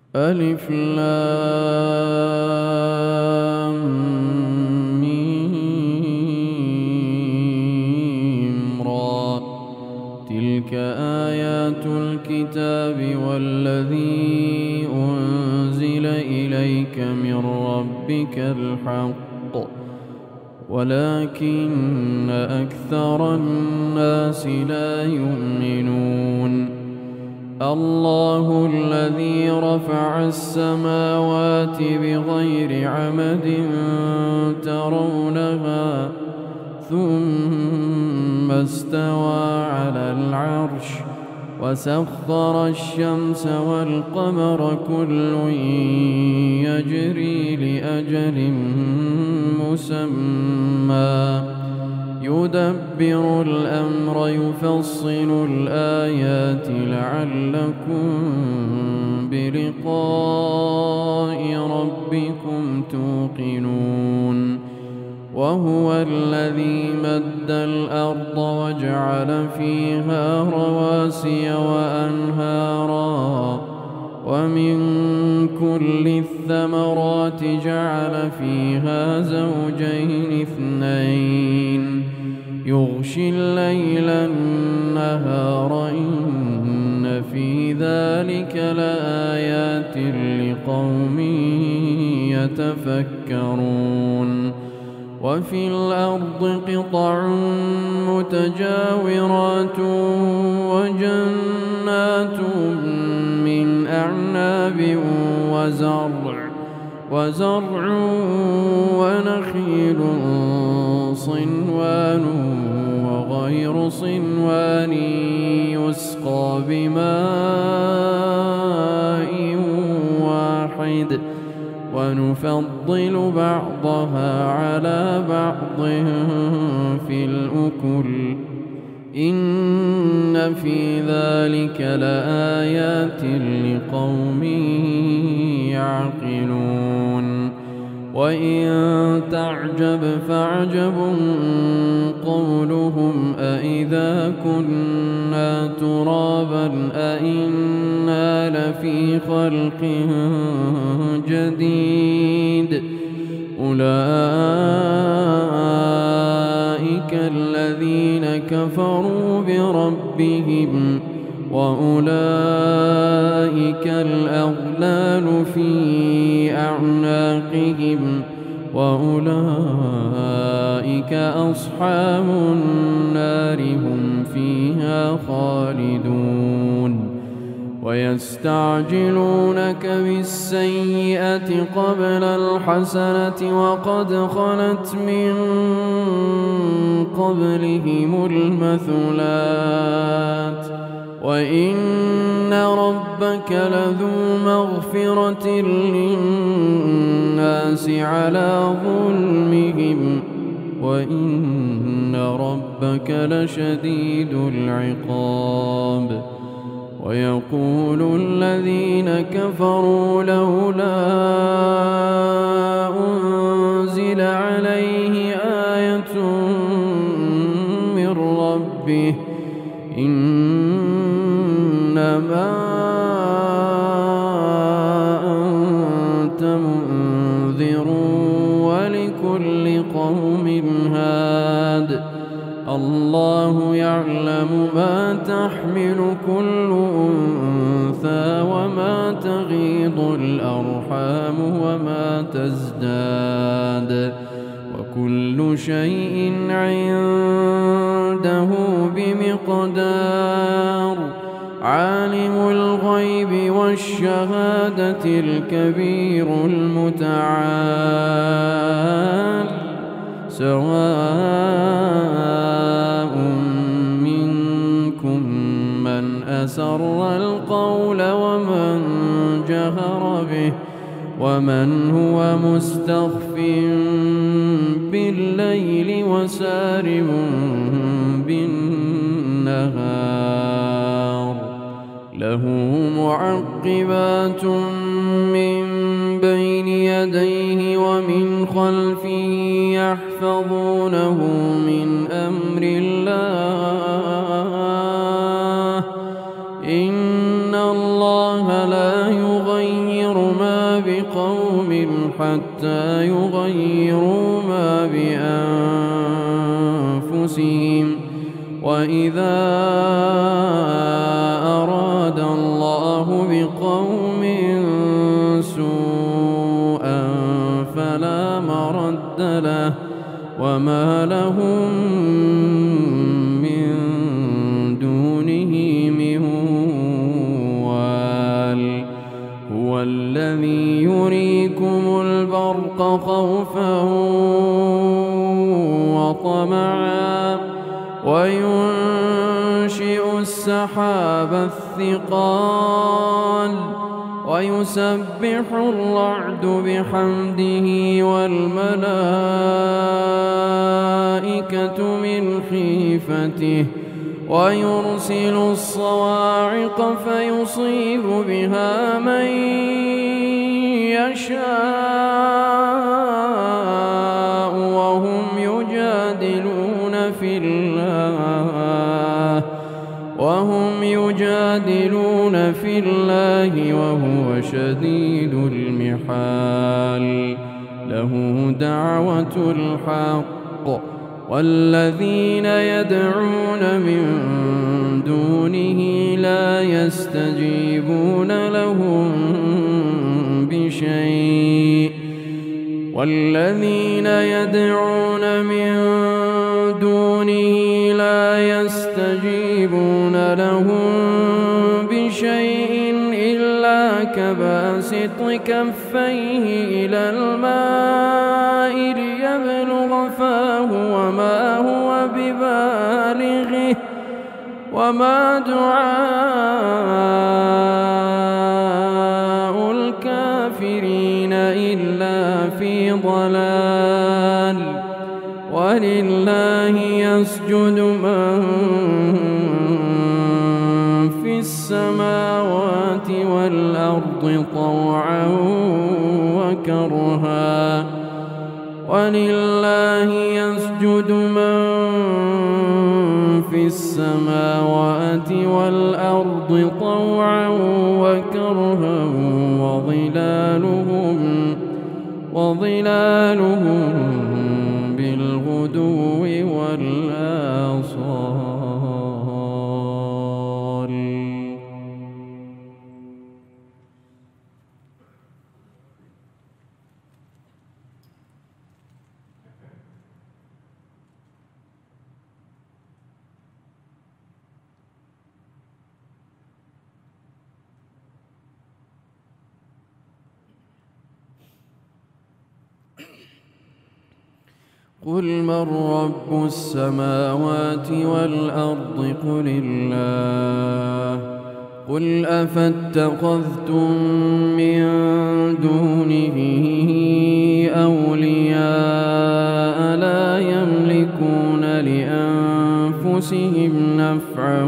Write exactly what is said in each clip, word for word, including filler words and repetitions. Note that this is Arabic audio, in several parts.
ألف لام ميم را. تلك آيات الكتاب والذي أنزل إليك من ربك الحق ولكن أكثر الناس لا يؤمنون. الله الذي رفع السماوات بغير عمد ترونها ثم استوى على العرش وسخر الشمس والقمر كل يجري لأجل مسمى يدبر الأمر يفصل الآيات لعلكم بلقاء ربكم توقنون. وهو الذي مد الأرض وجعل فيها رواسي وأنهارا ومن كل الثمرات جعل فيها زوجين اثنين يغشي الليل النهار إن في ذلك لآيات لقوم يتفكرون. وفي الأرض قطع متجاورات وجنات من أعناب وزرع وزرع ونخيل صنوان وغير صنوان يسقى بماء واحد ونفضل بعضها على بعض في الأكل إن في ذلك لآيات لقوم يعقلون. وإن تعجب فعجب قولهم أإذا كنا ترابا أإنا لفي خلق جديد أولئك الذين كفروا بربهم وأولئك الأغلال في أعناقهم وأولئك أصحاب النار هم فيها خالدون. ويستعجلونك بالسيئة قبل الحسنة وقد خلت من قبلهم المثلات وإن ربك لذو مغفرة للناس على ظلمهم وإن ربك لشديد العقاب. ويقول الذين كفروا لولا أنزل عليه آية من ربه إنما أنت منذر ولكل قوم هاد الله يعلم ما تحمل كل أنثى وما تغيض الأرحام وما تزداد وكل شيء عنده بمقدار. عالم الغيب والشهادة الكبير المتعال سواء منكم من أسر القول ومن جهر به ومن هو مستخف بالليل وسارب بالنهار له معقبات من بين يديه ومن خلفه يحفظونه من أمر الله إن الله لا يضيع نغير ما بقوم حتى يغيروا ما بأنفسهم وإذا أراد الله بقوم سوءا فلا مرد له وما لهم من دونه من وال هو الذي يريكم البرق خوفا وطمعا وينشئ السحاب الثقال ويسبح الرعد بحمده والملائكة من خيفته ويرسل الصواعق فيصيب بها من يشاء وهم يجادلون في الله وهم يجادلون في الله وهو شديد المحال له دعوة الحق والذين يدعون من دونه لا يستجيبون لهم بشيء والذين يدعون من دونه لا يستجيبون لهم بشيء إلا كباسط كفيه إلى الماء ليبلغ فاه وما هو ببالغه وما دعاء الكافرين إلا في ضلال ولله يسجد من في السماوات والأرض طوعا وكرها ولله يسجد من في السماوات والأرض طوعا وكرها وظلالهم وظلالهم بالغدو والآصال. قل من رب السماوات والأرض قل الله قل أفاتخذتم من دونه أولياء لا يملكون لأنفسهم نفعا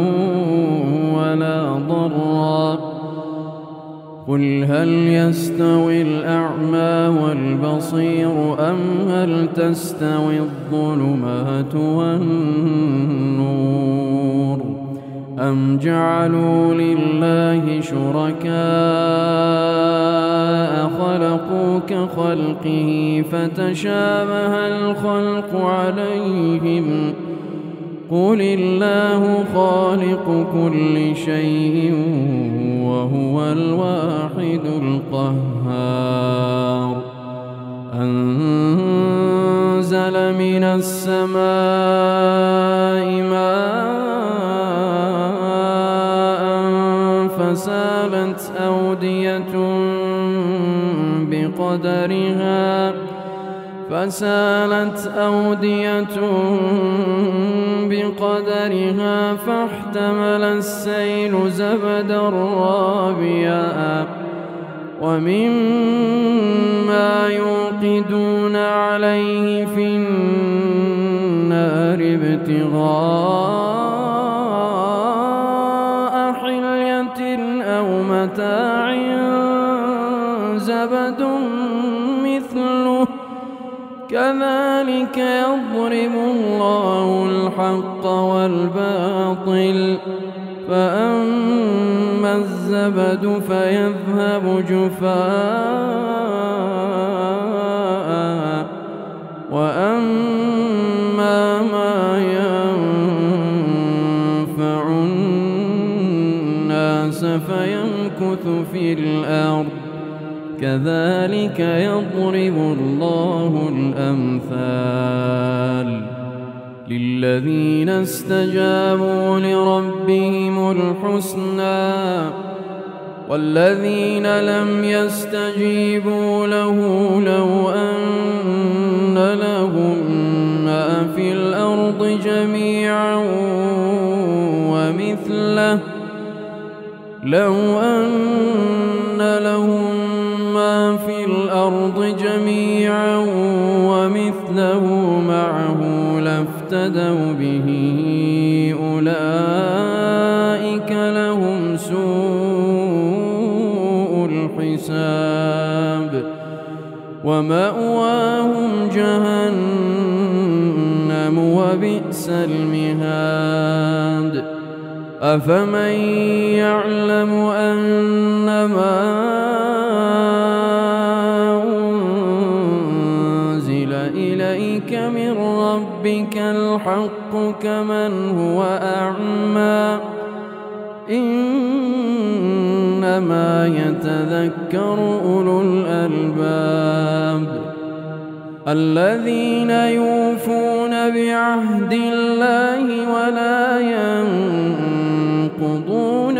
ولا ضرا قل هل يستوي الأعمى والبصير أم هل تستوي الظلمات والنور أم جعلوا لله شركاء خلقوا كخلقه فتشابه الخلق عليهم قل الله خالق كل شيء وهو الواحد القهار أنزل من السماء ماء فسالت أودية بقدرها فسالت أودية بقدرها فاحتمل السيل زبدا رابيا ومما يوقدون عليه في النار ابتغاء حلية أو متاع زبد مثله كذلك يضرب الله الحق والباطل فأما الزبد فيذهب جفاء وأما ما ينفع الناس فيمكث في الأرض كذلك يضرب الله الأمثال للذين استجابوا لربهم الحسنى والذين لم يستجيبوا له لو أن لهم ما في الأرض جميعا ومثله لو أن لهم ما في الأرض جميعا ومثله معه لافتدوا به أولئك لهم سوء الحساب ومأواهم جهنم وبئس المهاد أفمن يعلم أنما أنزل إليك من ربك الحق كمن هو أعمى إنما يتذكر أولو الألباب الذين يوفون بعهد الله ولا ينقضون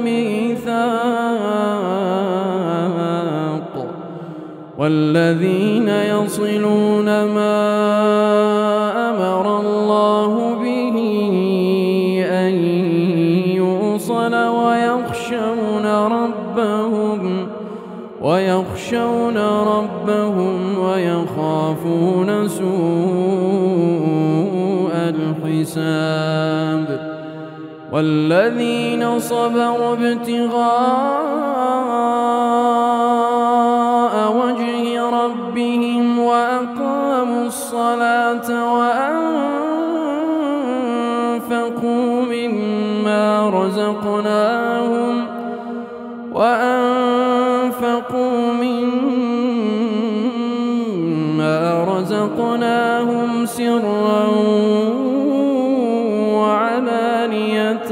الميثاق والذين يصلون ما أمر الله به أن يوصل ويخشون ربهم ويخشون ربهم ويخافون سوء الحساب والذين صبروا ابتغاء وجه ربهم وأقاموا الصلاة وأنفقوا مما رزقناهم وأنفقوا مما رزقناهم سرا وعلانية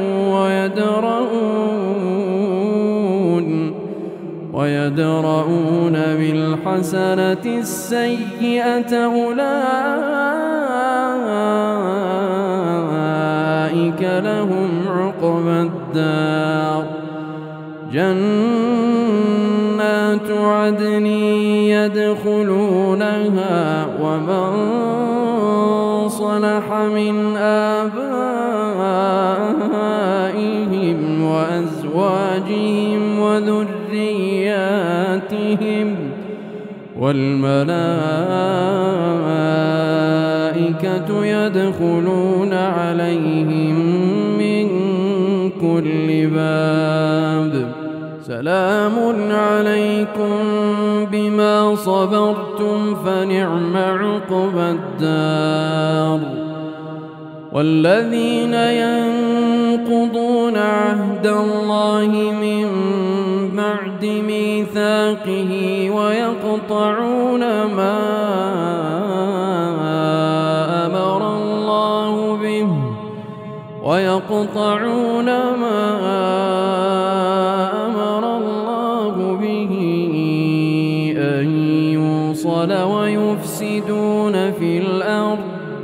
ويدرؤون ويدرؤون بالحسنة السيئة أولئك لهم عقبى الدار جنات عدن يدخلونها ومن صلح من آبائهم وأزواجهم وذرياتهم والملائكة يدخلون عليهم من كل باب سلام عليكم بما صبرتم فنعم عقبى الدار والذين ينقضون عهد الله من بعد ميثاقه ويقطعون ما أمر الله به ويقطعون ما أمر الله به أن يوصل ويفسدون في الأرض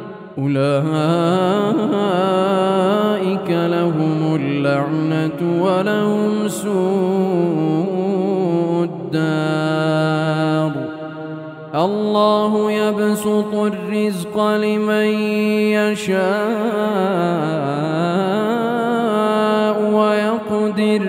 أولئك لهم اللعنة ولهم سوء الدار الله يبسط الرزق لمن يشاء ويقدر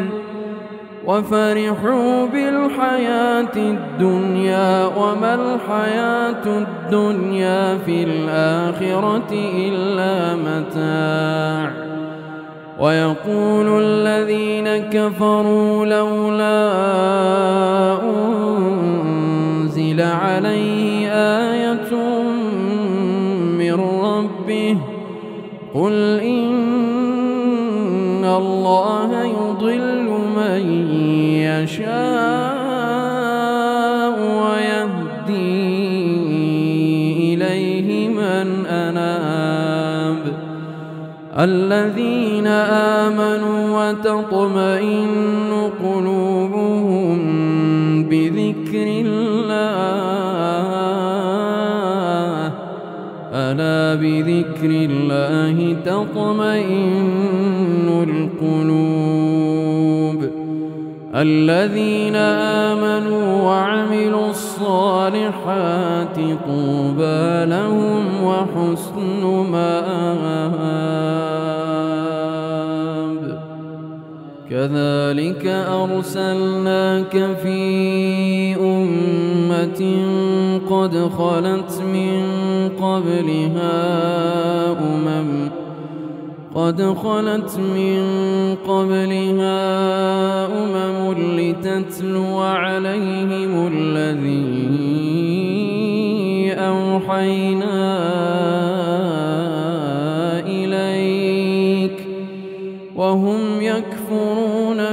وفرحوا بالحياة الدنيا وما الحياة الدنيا في الآخرة إلا متاع ويقول الذين كفروا لولا أنزل عليه آية من ربه قل إن الله يشاء ويهدي إليه من أناب الذين آمنوا وتطمئن قلوبهم بذكر الله ألا بذكر الله تطمئن القلوب الذين آمنوا وعملوا الصالحات طوبى لهم وحسن مآب كذلك أرسلناك في أمة قد خلت من قبلها أمم قد خلت من قبلها أمم لتتلو عليهم الذي أوحينا إليك وهم يكفرون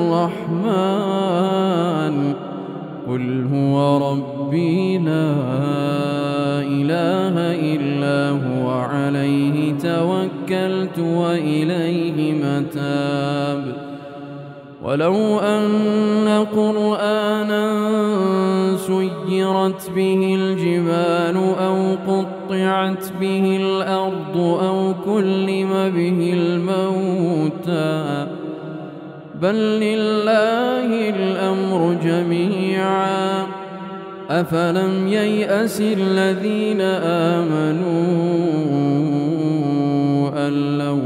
بالرحمن قل هو ربي لا إله إلا هو عليه توكلت وإليه متاب ولو أن قرآنا سيرت به الجبال أو قطعت به الأرض أو كلم به الموتى بل لله الأمر جميعا أفلم ييأس الذين آمنوا أن لو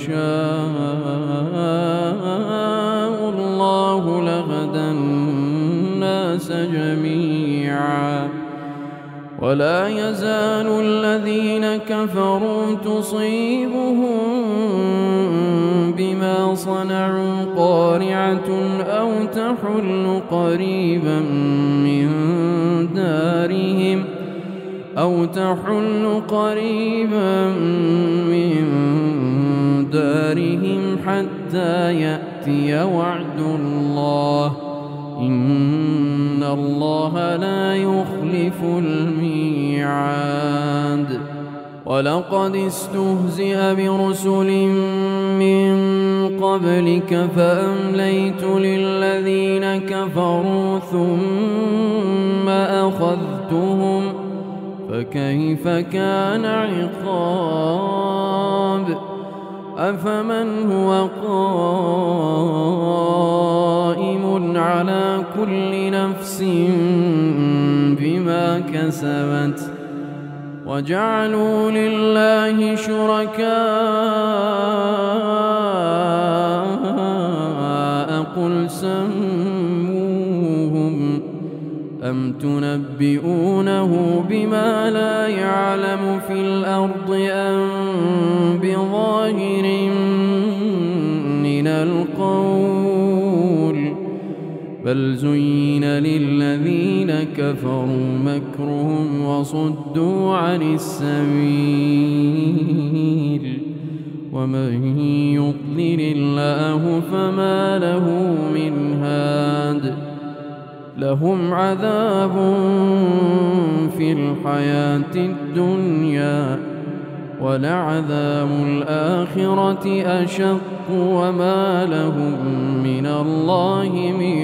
يشاء الله لهدى الناس جميعا ولا يزال الذين كفروا تصيبهم بما صنعوا قارعة أو تحل قريبا من دارهم أو تحل قريبا من دارهم حتى يأتي وعد الله إن الله لا يخلف الميعاد ولقد استهزئ برسل من قبلك فأمليت للذين كفروا ثم أخذتهم فكيف كان عقاب أفمن هو قائم على كل نفس بما كسبت وجعلوا لله شركاء قل سموهم أم تنبئونه بما لا يعلم في الأرض أم بظاهر من القول بل زين للذين كفروا مكرهم وصدوا عن السبيل ومن يضلل الله فما له من هاد لهم عذاب في الحياة الدنيا ولعذاب الآخرة أشق وما لهم من الله من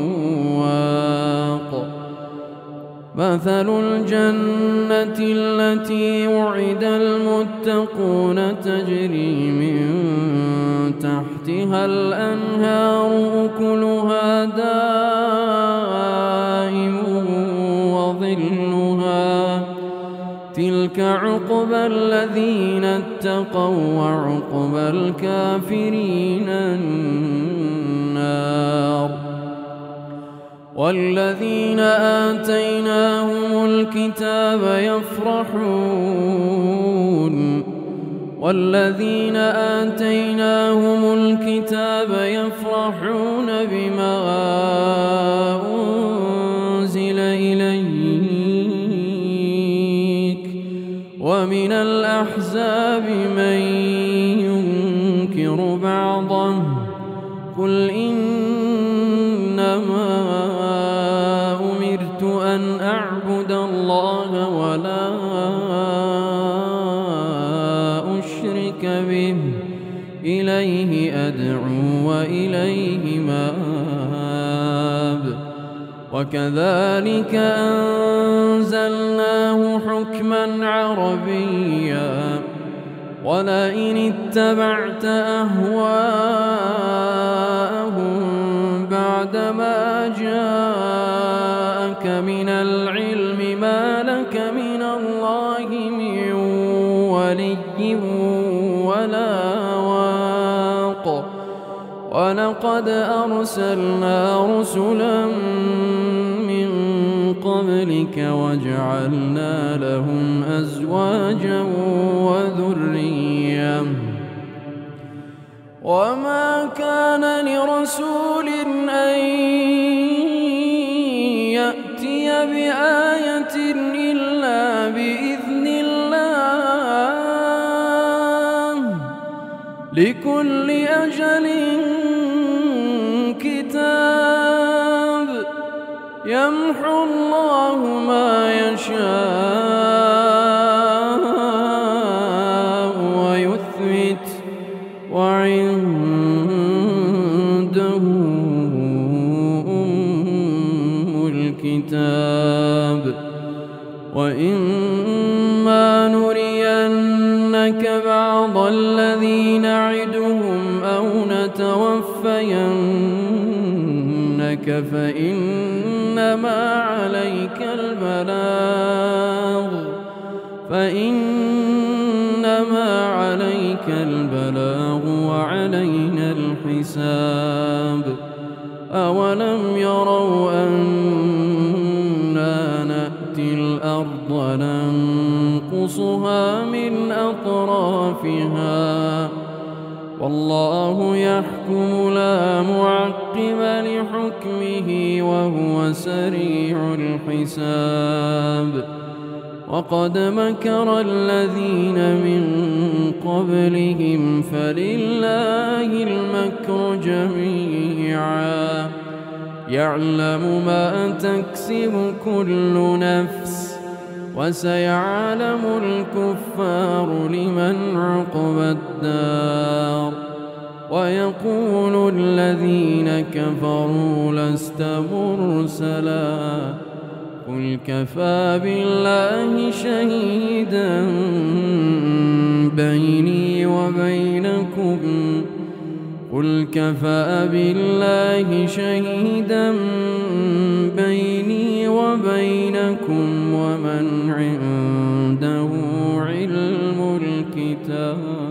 واق مثل الجنة التي وعد المتقون تجري من تحتها الأنهار أكلها دائم وظلها تلك عقبى الذين اتقوا وعقبى الكافرين النار والذين آتيناهم الكتاب يفرحون والذين آتيناهم الكتاب يفرحون بما أنزل إليك ومن الأحزاب من ينكر بعضه قل إنما وإليه مآب. وكذلك أنزلناه حكما عربيا ولئن اتبعت أهواءهم بعدما جاءك من العلم ما لك من الله من ولي ولا واق. ولقد أرسلنا رسلا من قبلك وجعلنا لهم أزواجا وذرية وما كان لرسول أن يأتي بآية إلا بإذن الله لكل أجل كتاب يمحو الله ما يشاء ويثبت وعنده أم الكتاب. وإما نرينك بعض الذي نعدهم أو نتوفينك فإنما عليك البلاغ فإنما عليك البلاغ وعلينا الحساب. أولم يروا أنا نأتي الأرض ننقصها من أطرافها والله يحكم لا معقب لحكمه وهو سريع الحساب. وقد مكر الذين من قبلهم فلله المكر جميعا يعلم ما تكسب كل نفس وسيعلم الكفار لمن عقبى الدار. ويقول الذين كفروا لست مرسلا قل كفى بالله شهيدا بيني وبينكم قل كفى بالله شهيدا بيني وبينكم ومن عنده علم الكتاب.